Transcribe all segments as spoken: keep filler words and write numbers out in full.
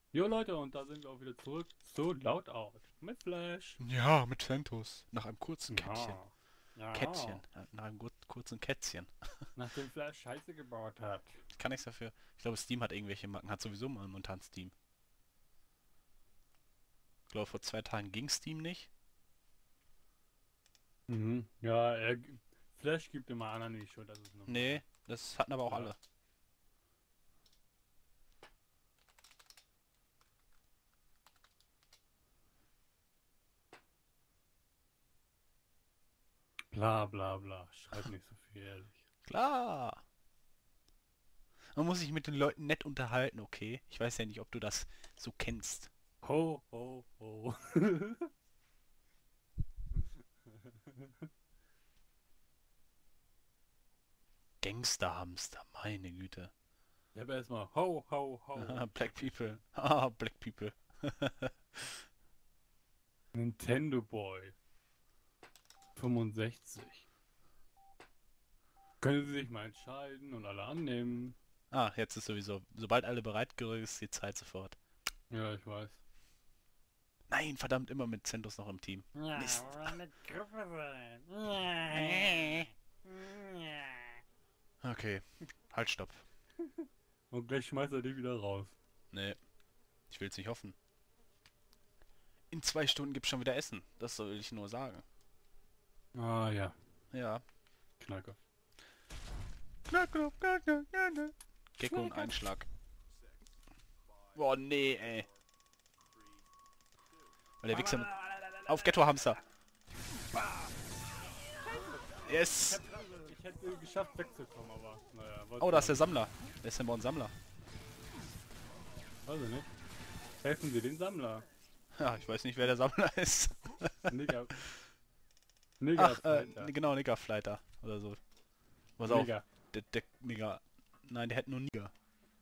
Jo Leute, und da sind wir auch wieder zurück zu Lautout mit Flash. Ja, mit Santos. Nach einem kurzen Kettchen. Ja, ja, Kätzchen. Äh, Nach einem gut, kurzen Kätzchen. nachdem Flash Scheiße gebaut hat. Ich kann nichts dafür. Ich glaube, Steam hat irgendwelche Macken. Hat sowieso mal momentan Steam. Ich glaube, vor zwei Tagen ging Steam nicht. Mhm. Ja, er, g- Flash gibt immer anderen die Schuld, das ist normal. Nee, das hatten aber auch Ja, alle. bla bla bla. Schreib nicht so viel, ehrlich. Klar. Man muss sich mit den Leuten nett unterhalten, okay? Ich weiß ja nicht, ob du das so kennst. Ho, ho, ho. Gangsterhamster, meine Güte. Ich habe erstmal ho, ho, ho. Black People. Ah, Black People. Nintendo Boy fünfundsechzig. Können Sie sich mal entscheiden und alle annehmen? Ah, jetzt ist sowieso. Sobald alle bereit gerückt ist, die Zeit sofort. Ja, ich weiß. Nein, verdammt, immer mit Santos noch im Team. Ja, Mist. wir wollen eine Gruppe sein. Äh. Ja. Okay, halt, stopp. Und gleich schmeißt er die wieder raus. Nee, ich will's nicht hoffen. In zwei Stunden gibt's schon wieder Essen. Das soll ich nur sagen. Ah ja, Ja. Knacker. Knack, knack, knack, knack, knack. Gecko und Knacker. Einschlag. Boah, nee, ey. Weil der Wichser mit... Auf, Ghetto-Hamster. Ich Yes. hätte, ich hätte geschafft wegzukommen, aber naja, was Oh, da ist der soll's. Sammler. Wer ist denn bei uns Sammler? Weiß ich nicht. Helfen Sie den Sammler. Ja, ich weiß nicht, wer der Sammler ist. Nigger. Nigger Ach, äh, Fighter. genau, Niggerfleiter. Oder so. Pass auf. Nigger. Der, der Nigger... Nein, der hat nur Niger.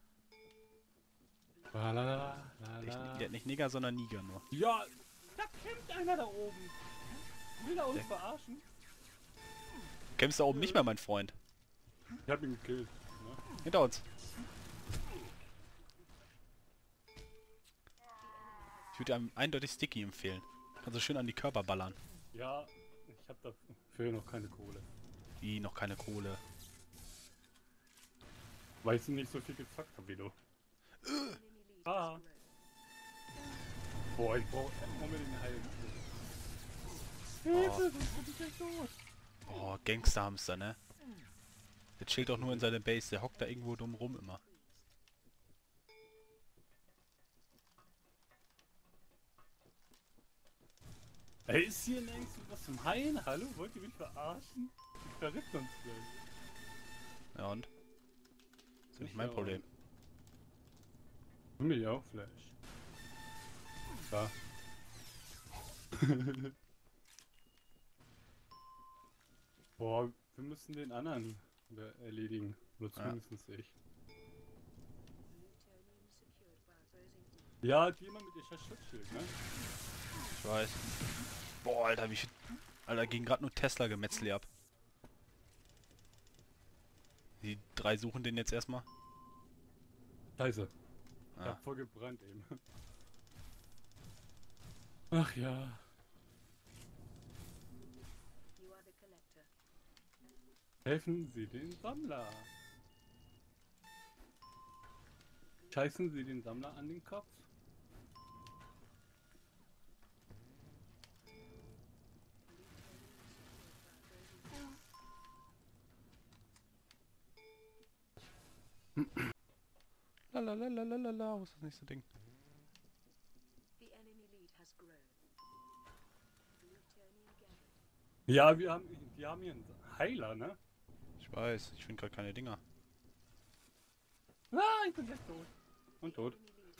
La, la, la, la, Der, la. der hat nicht Nigger, sondern Niger nur. Ja, da kämpft einer da oben. Will er uns Der verarschen? kämpfst da oben nicht mehr, mein Freund. Ich hab ihn gekillt. Ne? Hinter uns. Ich würde einem eindeutig Sticky empfehlen. Kannst du schön an die Körper ballern. Ja, ich hab dafür noch keine Kohle. Wie, noch keine Kohle. Weil ich nicht so viel gezockt habe wie du. Ah. Boah, ich brauch unbedingt eine Heilung. Oh, Hilfe, sonst bin ich gleich tot. oh Gangsterhamster, ne? Der chillt doch nur in seiner Base. Der hockt da irgendwo dumm rum immer. Ey, ist hier längst was zum Heilen? Hallo? Wollt ihr mich verarschen? Ich verrückt uns gleich. Ja und? Ist ja nicht Ich mein auch. Problem. Für mich auch Flash. Da. Boah, wir müssen den anderen be- erledigen. Oder Ja, zumindest ich. Ja, die immer mit ihr scheiß Schutzschild, ne? ich weiß. Boah, Alter, wie viel... Alter, ging gerade nur Tesla-Gemetzel ab. Die drei suchen den jetzt erstmal. Scheiße. Ich Ah. hab voll gebrannt eben. Ach ja. Helfen Sie den Sammler. Scheißen Sie den Sammler an den Kopf. Lalalalalalala, wo ist das nächste Ding? Ja, wir haben, wir haben hier einen Heiler, ne? Ich weiß, ich finde gerade keine Dinger. Ah, ich bin gleich tot. Und tot.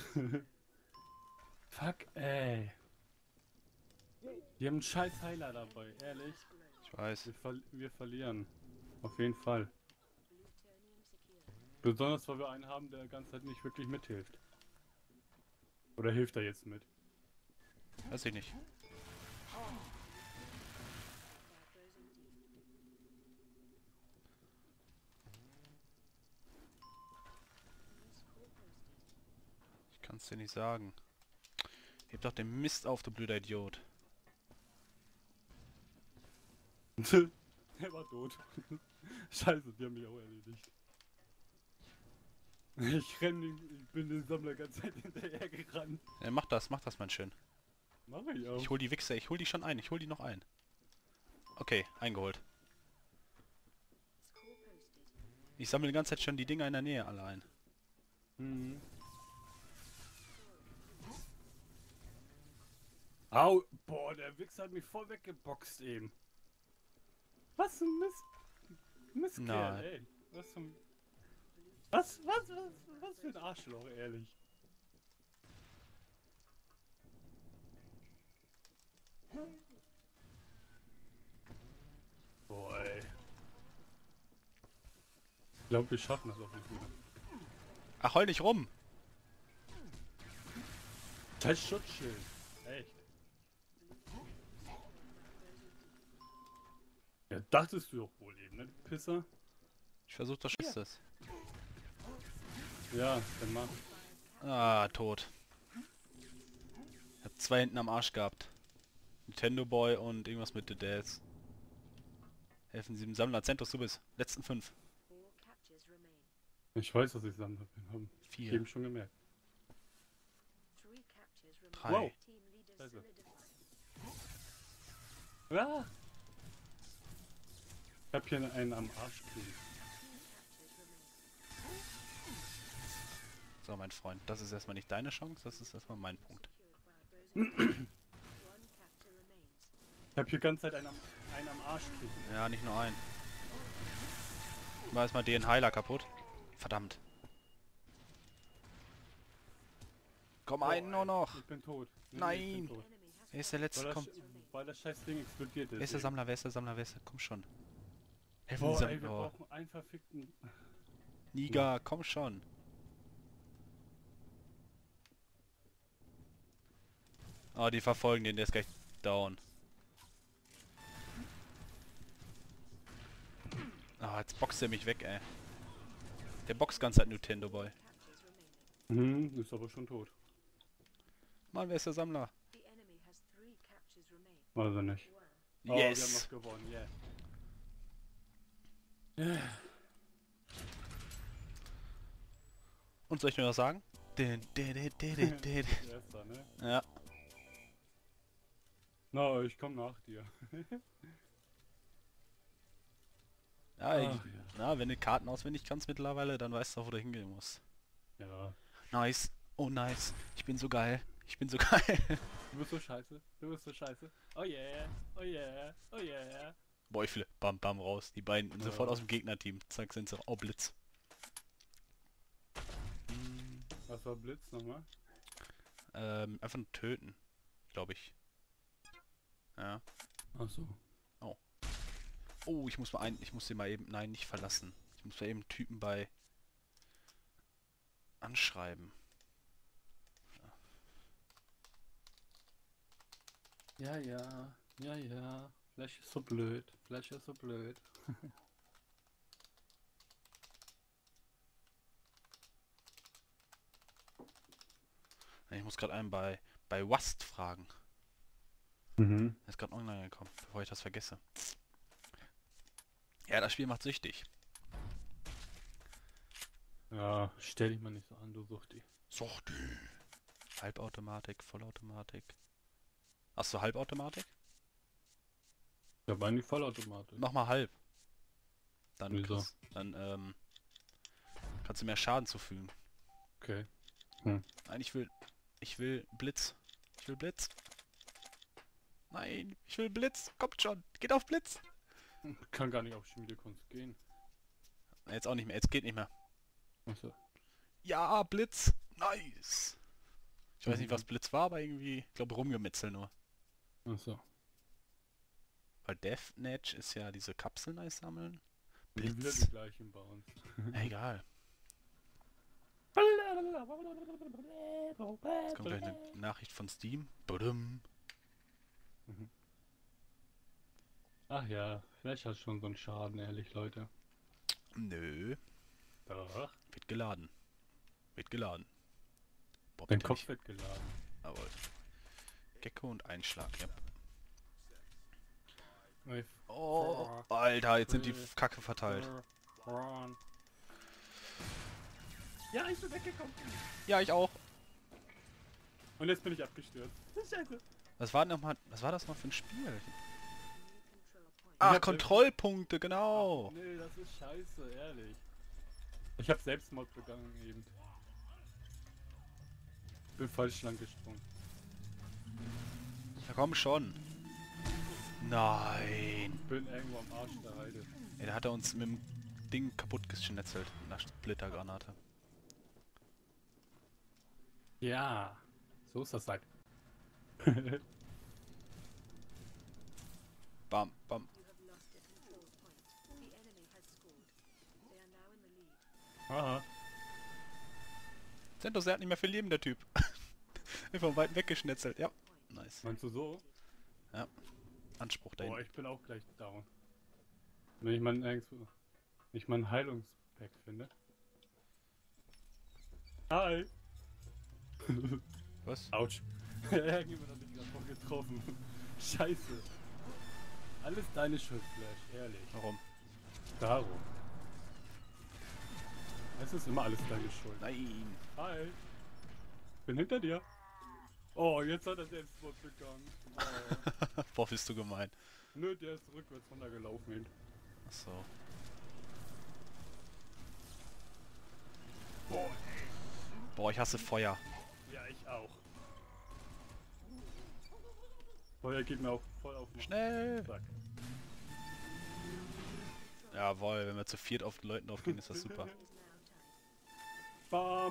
Fuck, ey. Die haben einen scheiß Heiler dabei, ehrlich. Ich weiß. Wir, ver wir verlieren. Auf jeden Fall. Besonders, weil wir einen haben, der die ganze Zeit nicht wirklich mithilft. Oder hilft er jetzt mit? Weiß ich nicht. Ich kann Kannst du nicht sagen. Heb doch den Mist auf, du blöder Idiot. Der war tot. Scheiße, die haben mich auch erledigt. Ich renn, den- ich bin den Sammler ganz Zeit hinterher gerannt. Ja, mach das, mach das, mein Schön. Mach ich auch. Ich hol die Wichser, ich hol die schon ein, ich hol die noch ein. Okay, eingeholt. Ich sammle die ganze Zeit schon die Dinger in der Nähe alle ein. Mhm. Au! Boah, der Wichser hat mich voll weggeboxt eben. Was ein Mist. Mistkerl, Nein. ey. Was zum... Was, was, was, was für ein Arschloch, ehrlich. Boah, ey. Ich glaube, wir schaffen das auch nicht mehr. Ach, heul nicht rum! Das Schutzschild. Echt. Ja, dachtest du doch wohl eben, ne, du Pisser? Ich versuch das Ja. das. Ja, dann mach. Ah, tot. Ich hab zwei hinten am Arsch gehabt. Nintendo Boy und irgendwas mit The Dads. Helfen Sie dem Sammler. Zentos, du bist. Letzten fünf. Ich weiß, dass ich Sammler bin. Hab ich Vier. eben schon gemerkt. Drei. Wow. Scheiße. Ja. Ich hab hier einen am Arsch kriegen. So, mein Freund. Das ist erstmal nicht deine Chance, das ist erstmal mein Punkt. Ich hab hier ganze Zeit einen am, einen am Arsch kriegen. Ja, nicht nur ein. War erstmal den Heiler kaputt. Verdammt. Komm, einen nur noch. Ich bin tot. Nee, Nein. nee, ich bin tot. Wer ist der Weil letzte? das, Komm. Sch- weil das scheiß Ding explodiert ist. Wer ist der eben. Sammler? Wer ist der Sammler? Wer ist der? Komm schon. Helfen Boah, Sie ey, wir Sammler. Oh. brauchen einen verfickten... Niga, komm schon. Oh, die verfolgen den, der ist gleich down. Ah, jetzt boxt er mich weg, ey. Der boxt ganz halt Nintendo Boy. Mhm, ist aber schon tot. Mann, wer ist der Sammler? Weiß er nicht. Oh, wir haben Yes! noch gewonnen, yeah. Und soll ich nur was sagen? Din, din, din, din, din, din. Erster, ne? Ja. Na, ich komm nach dir. Ja, Ah, ich, ja. na, wenn du Karten auswendig kannst mittlerweile, dann weißt du auch, wo du hingehen musst. Ja. Nice. Oh, nice. Ich bin so geil. Ich bin so geil. Du bist so scheiße. Du bist so scheiße. Oh yeah. Oh yeah. Oh yeah. Boah, ich flippe. Bam, bam, raus. Die beiden Ja. sofort aus dem Gegnerteam. Zack, sind sie. Oh, Blitz. Was war Blitz nochmal? Ähm, einfach nur töten. Glaube ich. Ja. Ach so. Oh, ich muss mal ein... Ich muss den mal eben... Nein, nicht verlassen. Ich muss mal eben einen Typen bei... Anschreiben. Ja, ja. Ja, ja. Flash ist so blöd. Flash ist so blöd. Ich muss gerade einen bei... Bei Wast fragen. Mhm. Er ist gerade online gekommen, bevor ich das vergesse. Ja, das Spiel macht süchtig. Ja, stell dich mal nicht so an, du Suchti. Suchti. Halbautomatik, Vollautomatik. Hast du Halbautomatik? Ich hab eigentlich Vollautomatik. Mach mal halb. Dann, Wieso? kriegst- dann ähm, kannst du mehr Schaden zufügen. Okay. Nein, ich will... Ich will Blitz. Ich will Blitz. Nein, ich will Blitz. Kommt schon. Geht auf Blitz. Kann gar nicht auf Schmiedekunst gehen. Jetzt auch nicht mehr. Jetzt geht nicht mehr. Achso. Ja, Blitz. Nice. Ich weiß nicht, Mhm. was Blitz war, aber irgendwie... Ich glaube, rumgemetzel nur. Achso. Weil Deathmatch ist ja diese Kapseln einsammeln. Wieder Blitz. die gleichen bei uns. Egal. Jetzt kommt gleich eine Nachricht von Steam. Badum. Ach ja, Flash hat schon so einen Schaden, ehrlich, Leute. Nö. Doch. Wird geladen. Wird geladen. Boah, Dein bitte Kopf nicht. wird geladen. Jawohl. Gecko und Einschlag, ja. Five, Oh, four, Alter, jetzt sind die three, Kacke verteilt. two, one. Ja, ich bin weggekommen. Ja, ich auch. Und jetzt bin ich abgestürzt. Scheiße. Was war denn noch mal, was war das noch für ein Spiel? hab Ach, Kontrollpunkte, genau. Ach, nee, das ist scheiße, ehrlich. Ich hab Selbstmord begangen eben. Bin falsch lang gesprungen. Ja, komm schon. Nein. Bin irgendwo am Arsch der Heide. Ey, da hat er uns mit dem Ding kaputt geschnetzelt. Mit einer Splittergranate. Ja, so ist das halt. Bam, bam. Aha. Sentos, er hat nicht mehr viel Leben, der Typ. Einfach weit weggeschnetzelt. Ja, nice. Meinst du so? Anspruch Boah, dahin. ich bin auch gleich down. Wenn ich meinen irgendwo, wenn ich meinen Heilungspack finde. Hi! Was? Autsch. Irgendjemand hat mich gerade voll getroffen. Scheiße. Alles deine Schuld, Flash, ehrlich. Warum? Darum. Es ist immer alles deine Schuld. Nein. Hi! Bin hinter dir. Oh, jetzt hat er Selbstmord begangen. Oh. Boah, bist du gemein. Nö, der ist rückwärts runtergelaufen. Achso. Boah, Boah, ich hasse Feuer. ja, ich auch. Feuer geht mir auch voll auf den Schnell! Sack. Jawohl, wenn wir zu viert auf die Leuten drauf gehen, ist das super. Bam,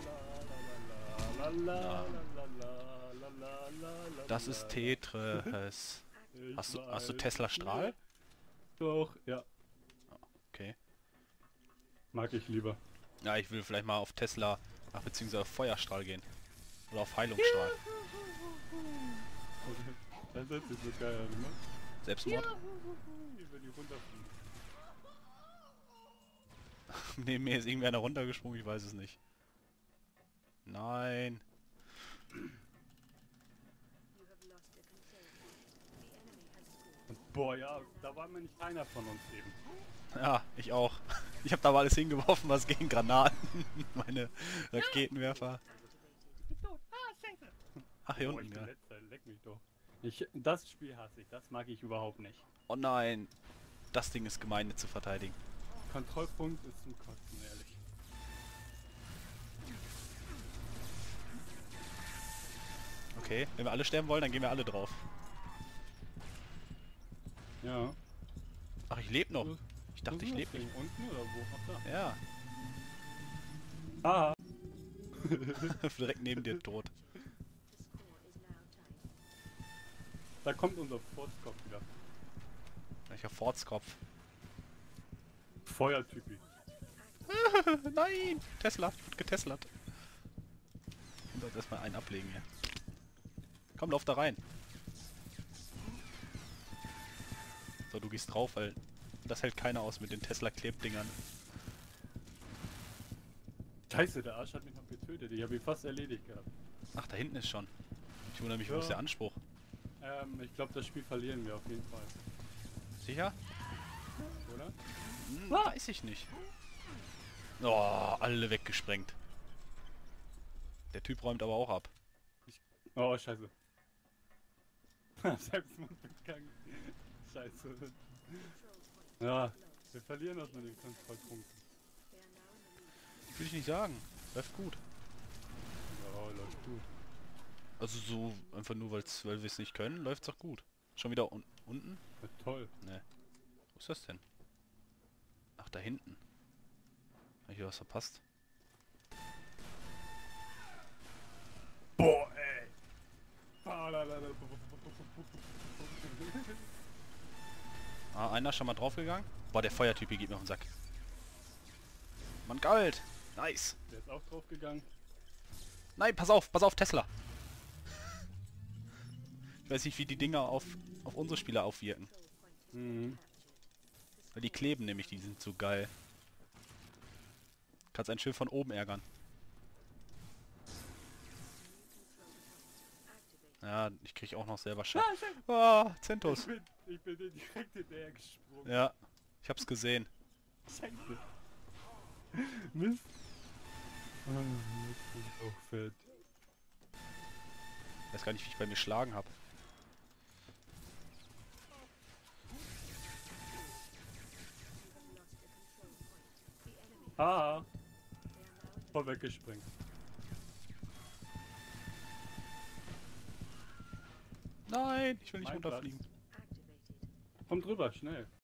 balalalalalalalalalalalalalala. Das ist Tetris. Ich Hast du, hast du weiß. Tesla Strahl? Doch, ja. Okay. Mag ich lieber. Ja, ich will vielleicht mal auf Tesla, ach, beziehungsweise auf Feuerstrahl gehen. Oder auf Heilungsstrahl. Das hört sich so geil an, ne? Selbstmord? Wie wir die runterfliegen. Neben mir ist irgendwer einer runtergesprungen, ich weiß es nicht. Nein. Boah, ja, da war mir nicht einer von uns eben. Ja, ich auch. Ich habe da mal alles hingeworfen, was gegen Granaten. Meine Raketenwerfer. Ach, hier Boah, ich unten, bin ja. letzter, leck mich doch. Ich, das Spiel hasse ich, das mag ich überhaupt nicht. Oh nein. Das Ding ist gemein, nicht zu verteidigen. Kontrollpunkt ist zum Kotzen, ehrlich. Okay, wenn wir alle sterben wollen, dann gehen wir alle drauf. Ja. Ach, ich lebe noch. Wo- Ich dachte, wo ich ist lebe das nicht. Ding? Unten oder wo? Ach da. Ja, Ah. direkt neben dir tot. Da kommt unser Furzkopf wieder. Welcher Forzkopf. Feuertypi. Nein! Tesla, wird geteslert. Ich muss erstmal einen ablegen hier. Komm, lauf da rein. So, du gehst drauf, weil das hält keiner aus mit den Tesla-Klebdingern. Scheiße, der Arsch hat mich noch getötet. Ich habe ihn fast erledigt gehabt. Ach, da hinten ist schon. Ich wundere mich, wo Ja. ist der Anspruch? Ähm, ich glaube, das Spiel verlieren wir auf jeden Fall. Sicher? Oder? Hm, weiß ich nicht. Oh, alle weggesprengt. Der Typ räumt aber auch ab. Oh, scheiße. Selbstmord begangen. Scheiße. Ja, wir verlieren das mit den Kontrollpunkten. Will ich nicht sagen. Läuft gut. Ja, läuft gut. Also so, einfach nur weil's, weil wir es nicht können, läuft's auch gut. Schon wieder un unten? Ja, toll. Ne. Wo ist das denn? Ach, da hinten. Hab ich hier was verpasst? Boah, ey. Ah, einer ist schon mal draufgegangen. Boah, der Feuertyp geht mir auf den Sack. Mann, Gold! Nice! Der ist auch draufgegangen. Nein, pass auf, pass auf, Tesla! Ich weiß nicht, wie die Dinger auf, auf unsere Spieler aufwirken. Mhm. Weil die kleben nämlich, die sind so geil. Kannst ein Schiff von oben ärgern. Ja, ich krieg auch noch selber Ah, Schaden. ich, Ah, ich, Zentos. bin, ich bin dir direkt hinterher gesprungen. Ja, ich hab's gesehen. Scheiße. Mist. Ah, jetzt bin ich auch fett. Ich weiß gar nicht, wie ich bei mir geschlagen habe. Ah. Voll weggesprengt. Nein, ich will nicht Mein runterfliegen. Platz. Komm drüber, schnell.